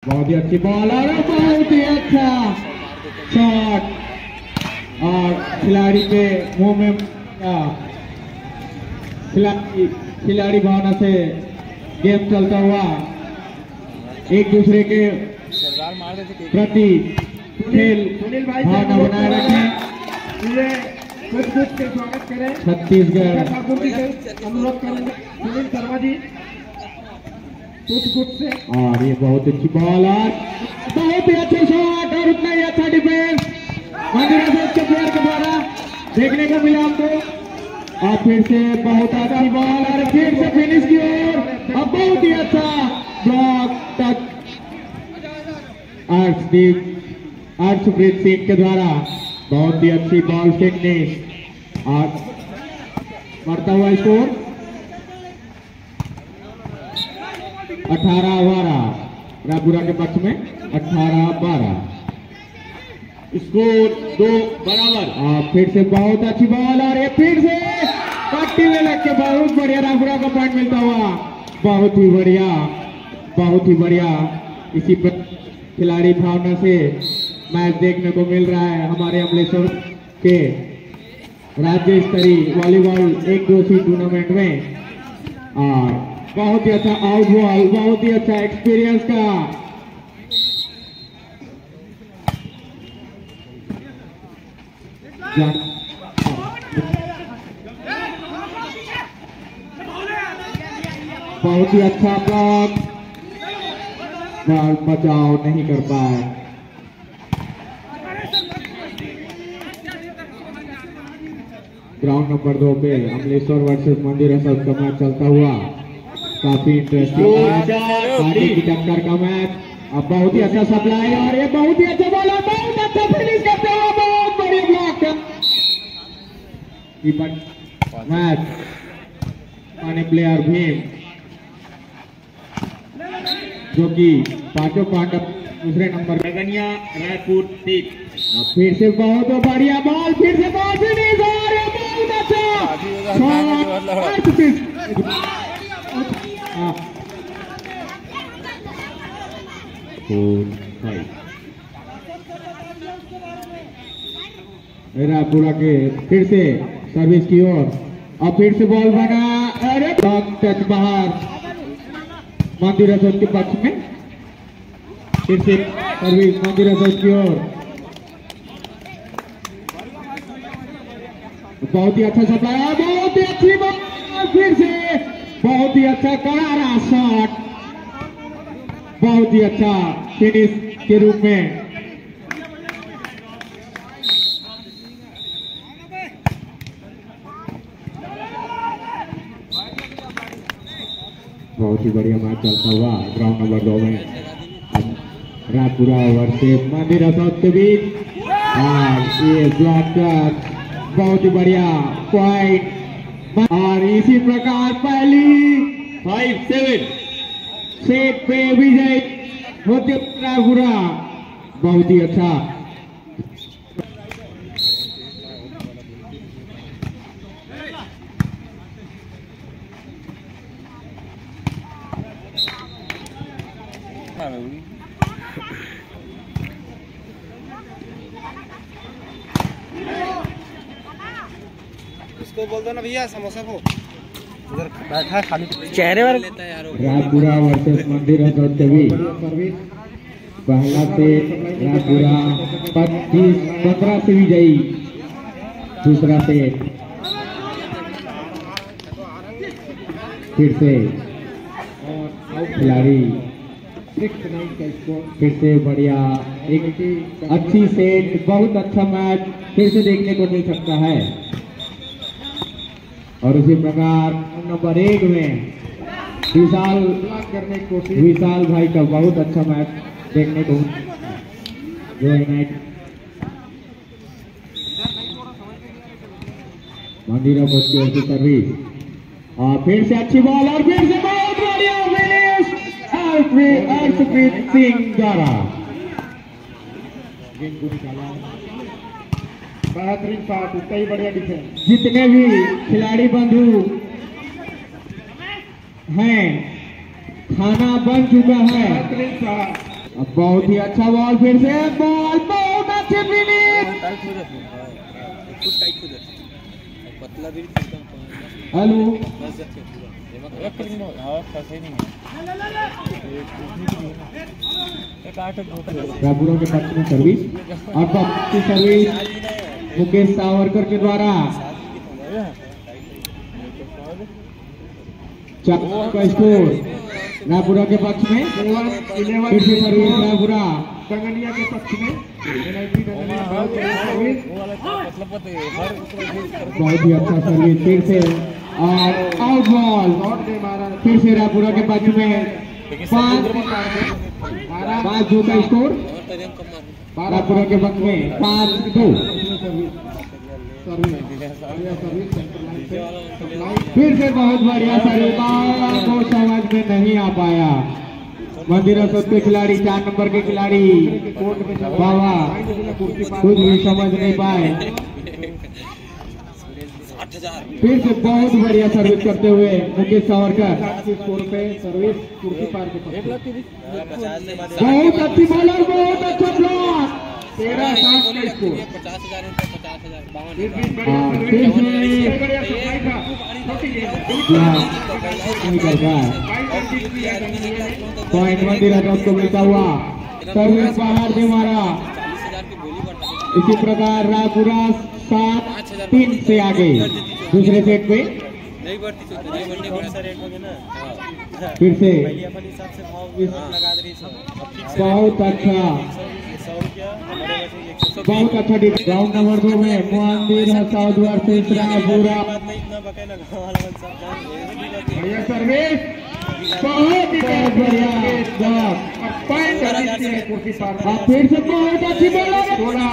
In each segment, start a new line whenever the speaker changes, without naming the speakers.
बहुत ही अच्छी बॉल और बहुत ही अच्छा शॉट और खिलाड़ी के मुंह में खिलाड़ी भावना से गेम चलता हुआ एक दूसरे के प्रति खेल भावना बनाए रखें।
स्वागत करें
छत्तीसगढ़
अनुरोध करेंगे सुनील शर्मा जी कुछ से।
और ये बहुत अच्छी बॉल और बहुत ही अच्छा शॉट और उतना ही अच्छा डिफेंस मंदिरा के प्लेयर के द्वारा देखने को मिला आपको। और फिर से बहुत अच्छी बॉल और फिर से फिनिश की ओर और बहुत ही अच्छा ब्लॉक टच अर्शप्रीत सिंह के द्वारा बहुत ही अच्छी बॉल फिनिश और बढ़ता हुआ स्कोर 18-12 रायपुरा के पक्ष में 18-12 स्कोर 2 बराबर। और फिर से बहुत अच्छी बॉल और ये फिर से पट्टी में लग के बहुत बढ़िया रायपुरा का पॉइंट मिलता हुआ बहुत ही बढ़िया इसी पर खिलाड़ी भावना से मैच देखने को मिल रहा है हमारे अमलेश्वर के राज्य स्तरीय वॉलीबॉल 1-2 टूर्नामेंट में। और बहुत ही अच्छा आउट बॉल बहुत ही अच्छा एक्सपीरियंस का बहुत ही अच्छा ब्लॉक बॉल बचाव नहीं कर पाए। ग्राउंड नंबर 2 पे अमलेश्वर वर्सेस मंदिर हसन का मैच चलता हुआ काफी इंटरेस्टिंग की टक्कर का मैच। अब बहुत ही अच्छा सप्लाई और ये बहुत ही अच्छा बॉल और बहुत अच्छा फिनिश करते हुए बहुत बढ़िया ब्लॉक मैच आने प्लेयर भीम जो कि पांचों पांडव दूसरे नंबर गगनिया रायपुर 3। फिर से बहुत बढ़िया बॉल फिर से बहुत फिनिश और बहुत अच्छा रायपुरा के फिर से सर्विस की ओर और फिर से बॉल बना अरे टच बाहर मंदिर हसन के पक्ष में। फिर से सर्विस मंदिर हसन की ओर बहुत ही अच्छा सप्लाई बहुत ही अच्छी बॉल फिर से बहुत ही अच्छा करारा शॉट बहुत ही अच्छा फिनिश के रूप में। बहुत ही बढ़िया मैच चलता हुआ ग्राउंड नंबर 2 में रायपुरा वर्सेस मंदिर हसन के बीच। और ये ब्लॉक टच बहुत ही बढ़िया पॉइंट और इसी प्रकार पहली 5-7 सेट पे विजय होते रायपुरा बहुत ही अच्छा।
इसको बोल दो ना भैया समोसा को उधर बैठा खाली
चेहरे पर
रायपुरा वर्सेस मंदिर हसन के बीच पहला से रायपुरा 25-15 से विजयी। दूसरा से फिर से खिलाड़ी फिर से बढ़िया एक अच्छी सेट बहुत अच्छा मैच फिर से देखने को मिल सकता है। और उसी प्रकार नंबर 1 में विशाल भाई का बहुत अच्छा मैच देखने को मंदिरा की सर्विस और फिर से अच्छी बॉल और फिर से बहुत बढ़िया फिनिश अर्शप्रीत सिंह द्वारा
बेहतरीन शॉट उसका ही बढ़िया डिफेंस।
जितने भी खिलाड़ी बंधु हैं खाना बन चुका है अब बहुत ही अच्छा बॉल, फिर से बॉल, बहुत अच्छी फिनिश।
टाइट हो जाती है, खुद टाइट हो जाती है, पतला भी
हेलो
बस जाते हैं एक क्रीम हां फंसे नहीं एक आठ
रायपुरा के पक्ष में सर्विस और पक्ष की सर्विस मुकेश सावरकर के द्वारा। का स्कोर रायपुरा के पक्ष में, फिर से सर्विस रायपुरा
कंगनिया के पक्ष में
बहुत ही अच्छा सर्विस, फिर से और आउट बॉल, फिर से रायपुरा के पक्ष में 5-2 का स्कोर रायपुरा के पक्ष में 5-2। फिर से बहुत बढ़िया सर्विस, को समझ में नहीं आ पाया। मंदिर के खिलाड़ी 4 नंबर के खिलाड़ी बाबा कुछ भी समझ नहीं पाए। फिर से बहुत बढ़िया सर्विस करते हुए मुकेश सावरकर स्कोर पे सर्विस कुर्सी पार के बहुत अच्छी बॉलर, बहुत अच्छा ब्लॉक, 13-7 का स्कोर। 50,000 पॉइंट मंदिर को मिलता हुआ, सर्विस बाहर से मारा। इसी प्रकार रायपुरा 7-3 से आगे दूसरे सेट पे। फिर से बहुत अच्छा ग्राउंड नंबर 2 में मंदिर साउथ वर्सेस रायपुरा। बढ़िया सर्विस, बहुत बढ़िया फिर से बहुत अच्छी बॉलर,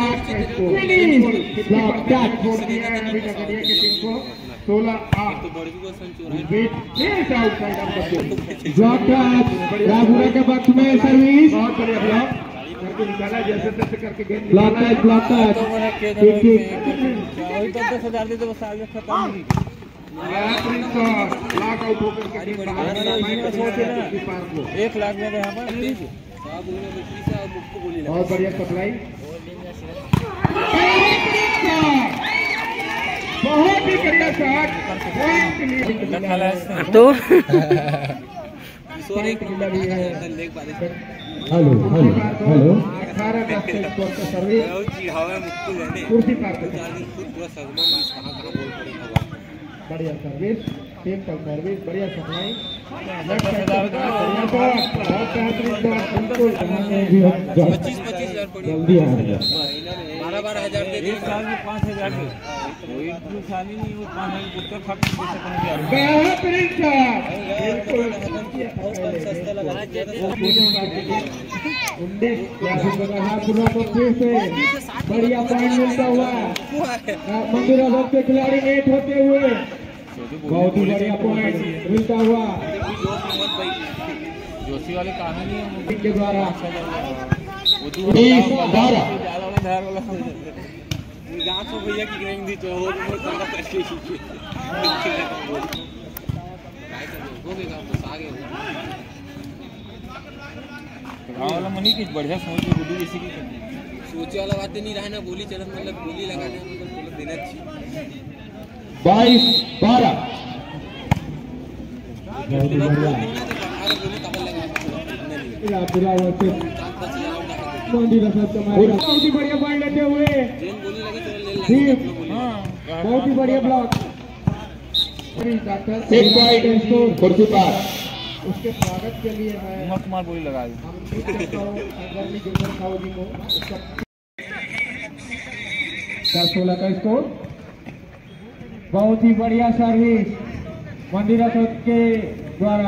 रायपुरा के पक्ष में सर्विस, बहुत बढ़िया ब्लॉक निकाला, जैसे तैसे करके गेंद ब्लॉक
एक लाख में यहाँ पर
बहुत बढ़िया सप्लाई, बहुत ही बढ़िया शॉट
तो
हेलो
18
सर्विस कुर्सी पार बढ़िया सर्विस, सिंपल सर्विस, बढ़िया सप्लाई, जल्दी आ गया
12,000 एक साल में 5,000 कोई साल ही नहीं, वो 5,000
बढ़िया पॉइंट मिलता हुआ मंदिर के खिलाड़ी नेट होते हुए, बहुत ही बढ़िया पॉइंट मिलता हुआ
जोशी वाले कहानी
के द्वारा।
भैया की गेम दी तो वाला मनी की बढ़िया सोच गुड्डू इसी की सोचे वाला बातें नहीं रहना, बोली चल मतलब बोली लगाने मतलब देना चाहिए।
22-12 बहुत ही बढ़िया पॉइंट लेते हुए, बहुत ही बढ़िया ब्लॉक, कुर्सी पार। उसके स्वागत के लिए मैं
कुमार बोली लगा दी
16 का स्कोर, बहुत ही बढ़िया सर्विस मंदिरा के द्वारा।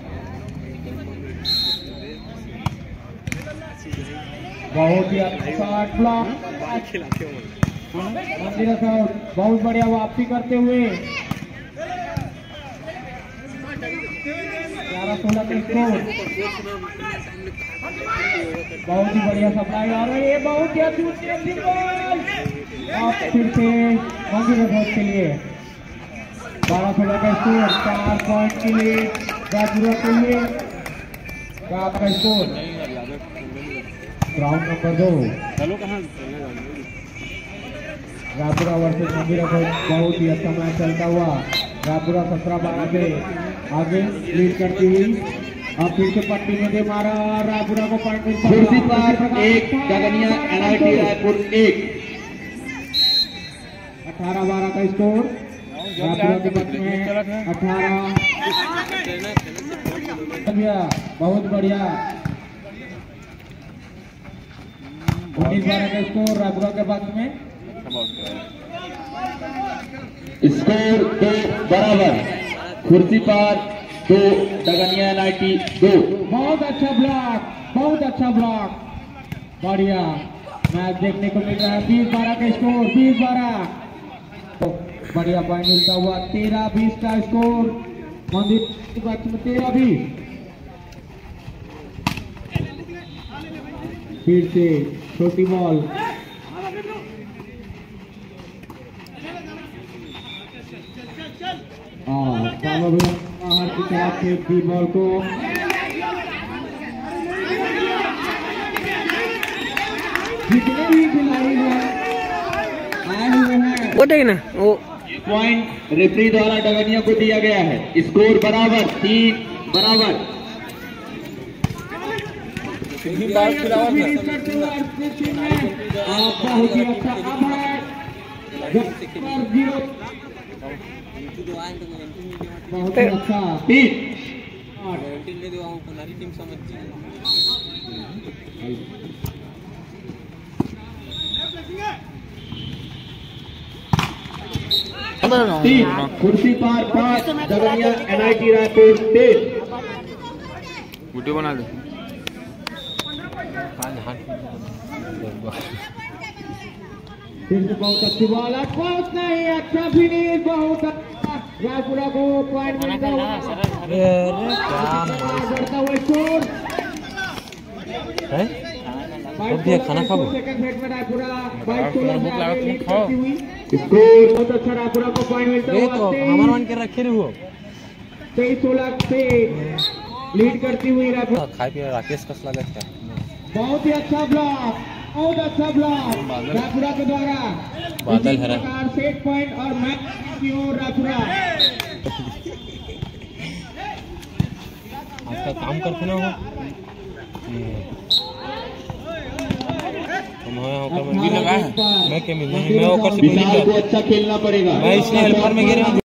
बहुत ही अच्छा ब्लॉक, मंदिरा साउथ बहुत बढ़िया वापसी करते हुए 11-16 का स्कोर, बहुत ही बढ़िया सप्लाई आ रही है, बहुत ही अच्छी बॉल, अब फिर से मंदिरा साउथ के लिए 12-16 का स्कोर, 4 पॉइंट के लिए रायपुरा के लिए का स्कोर। राउंड नंबर 2
चलो कहाँ
रायपुरा वर्सेस मंदिरा को बहुत ही अच्छा मैच चलता हुआ। रायपुरा 17-12 पे आगे लीड करती हुई। अब फिर से पट्टी में दे मारा, रायपुरा को पॉइंट मिलता है।
कुर्सी पर 1, गगनिया NIT रायपुर 1।
18-12 का स्कोर रायपुरा के पक्ष में। 18 बहुत बढ़िया। 19-12 का स्कोर रायपुरा के पक्ष में।
स्कोर 2 बराबर। कुर्सी पर 2, गगनिया NIT 2।
बहुत अच्छा ब्लॉक, बहुत अच्छा ब्लॉक, बढ़िया मैच देखने को मिल रहा है। 20-12 का स्कोर, 20-12 बढ़िया पॉइंट मिलता हुआ। 13-20 का स्कोर मंदिर के पक्ष में। 13-20 फिर से छोटी बॉल, बाहर की तरफ फेंक दी बॉल को। जितने भी खिलाड़ी हैं आए हुए हैं
वो देख ना वो
पॉइंट रेफरी द्वारा डगनिया को दिया गया है। स्कोर बराबर, 3 बराबर।
बहुत ही अच्छा अब है। बहुत ही अच्छा
3
टीम समझ
कुर्सी पर 5, गगनिया NIT रायपुर 3।
वीडियो बना दे।
फिर से बहुत अच्छी बॉल, बहुत नहीं अच्छा फिनिश, बहुत अच्छा। रायपुरा को पॉइंट मिलता हुआ। बढ़ता हुआ स्कोर
खाना खाओ।
सेकंड सेट में रायपुरा 22-16 से आगे लीड
खाओ।
करती हुई। स्कोर बहुत अच्छा, रायपुरा को पॉइंट मिलता हुआ।
हमारा मान के रखे रहे हो
23-16 से लीड करती हुई रायपुरा।
खाए पिए राकेश का स्वागत है।
बहुत ही अच्छा ब्लॉक, बहुत अच्छा ब्लॉक रायपुरा के द्वारा।
बादल
इसी
हरा।
प्रकार सेट पॉइंट और मैच की ओर रायपुरा।
आपका काम करते ना हो मैं होकर से
विशाल को अच्छा खेलना पड़ेगा।
मैं इसलिए हेल्पर में गिरा।